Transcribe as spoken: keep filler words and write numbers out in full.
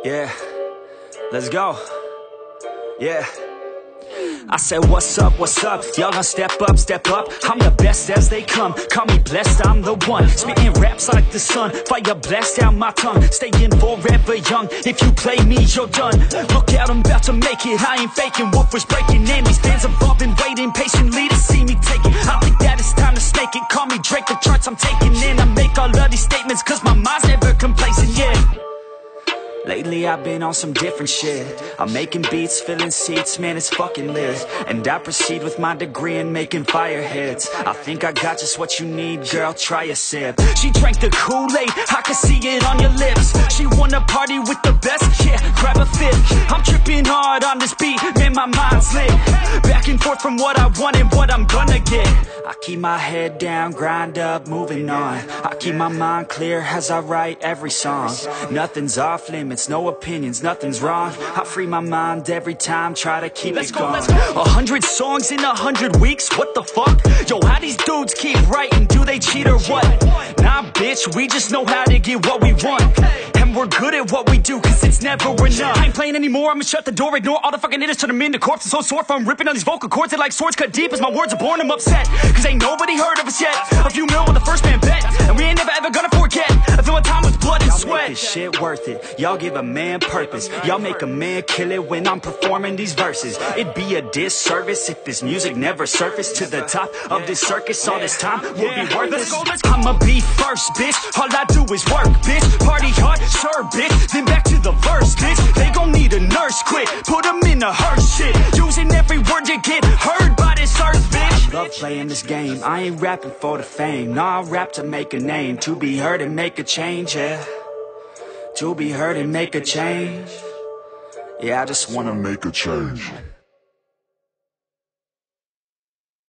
Yeah, let's go. Yeah. I said, what's up, what's up? Y'all gonna step up, step up. I'm the best as they come. Call me blessed, I'm the one. Spitting raps like the sun. Fire blast down my tongue. Staying forever young. If you play me, you're done. Look out, I'm about to make it. I ain't faking. Wolf was breaking in. These fans have all been waiting patiently to see me take it. I think that it's time to snake it. Call me Drake, the charts I'm taking in. I make all of these statements cause my mind's never complacent, yeah. Lately I've been on some different shit. I'm making beats, filling seats, man, it's fucking lit. And I proceed with my degree in making fire hits. I think I got just what you need, girl, try a sip. She drank the Kool-Aid, I can see it on your lips. She wanna party with the best, yeah, grab a fifth. I'm tripping hard on this beat, man, my mind's lit. Back and forth from what I want and what I'm gonna get. I keep my head down, grind up, moving on. I keep my mind clear as I write every song. Nothing's off limits, no opinions, nothing's wrong. I free my mind every time, try to keep it going. A hundred songs in a hundred weeks, what the fuck? Yo, how these dudes keep writing, do they cheat or what? Nah, bitch, we just know how to get what we want. And we're good at what we do, cause it's never enough. I ain't playing anymore, I'ma shut the door, ignore all the fucking haters, turn them into corpses. So sore from ripping on these vocal cords, they like swords cut deep as my words are born, I'm upset. Cause ain't nobody heard of us yet. A few mil with the first man bet, and we ain't never ever gonna forget. I feel my time with blood and sweat. Y'all make this shit worth it, y'all give a man purpose. Y'all make a man kill it when I'm performing these verses. It'd be a disservice if this music never surfaced to the top of this circus. All this time will be worthless. I'ma be first, bitch, all I do is work, bitch. Party hard, sure, bitch, then back to the verse, bitch. They gon' need a nurse quick, put them in a hearse shit. Using every word you get heard by this earth, bitch. Love playing this game, I ain't rapping for the fame. Nah, I rap to make a name, to be heard and make a change, yeah. To be heard and make a change. Yeah, I just wanna make a change.